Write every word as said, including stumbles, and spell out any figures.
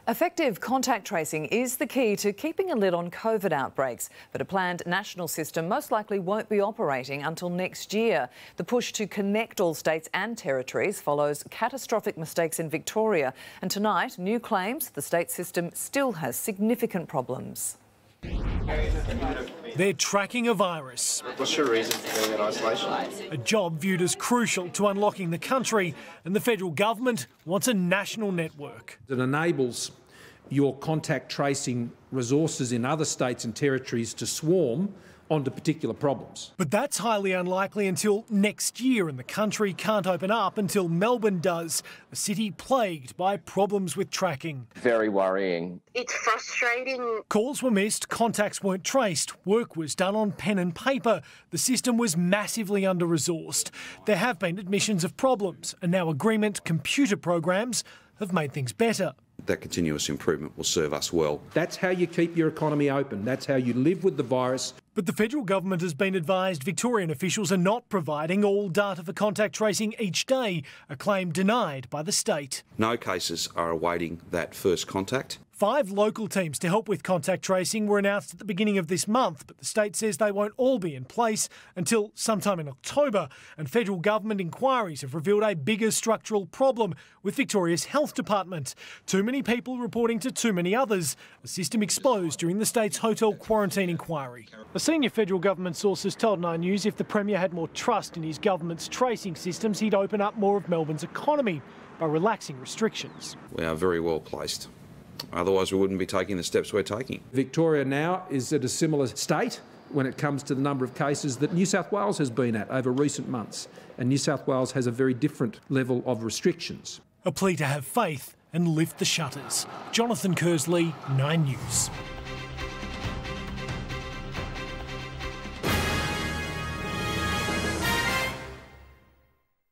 Effective contact tracing is the key to keeping a lid on COVID outbreaks, but a planned national system most likely won't be operating until next year. The push to connect all states and territories follows catastrophic mistakes in Victoria, and tonight, new claims the state system still has significant problems. They're tracking a virus. What's your reason for being in isolation? A job viewed as crucial to unlocking the country, and the federal government wants a national network. It enables your contact tracing resources in other states and territories to swarm onto particular problems. But that's highly unlikely until next year, and the country can't open up until Melbourne does, a city plagued by problems with tracking. Very worrying. It's frustrating. Calls were missed, contacts weren't traced, work was done on pen and paper. The system was massively under-resourced. There have been admissions of problems, and now agreement computer programs have made things better. That continuous improvement will serve us well. That's how you keep your economy open. That's how you live with the virus. But the federal government has been advised Victorian officials are not providing all data for contact tracing each day, a claim denied by the state. No cases are awaiting that first contact. Five local teams to help with contact tracing were announced at the beginning of this month, but the state says they won't all be in place until sometime in October, and federal government inquiries have revealed a bigger structural problem with Victoria's health department. Too many people reporting to too many others, a system exposed during the state's hotel quarantine inquiry. A senior federal government sources told Nine News if the Premier had more trust in his government's tracing systems, he'd open up more of Melbourne's economy by relaxing restrictions. We are very well placed. Otherwise, we wouldn't be taking the steps we're taking. Victoria now is at a similar state when it comes to the number of cases that New South Wales has been at over recent months. And New South Wales has a very different level of restrictions. A plea to have faith and lift the shutters. Jonathan Kersley, Nine News.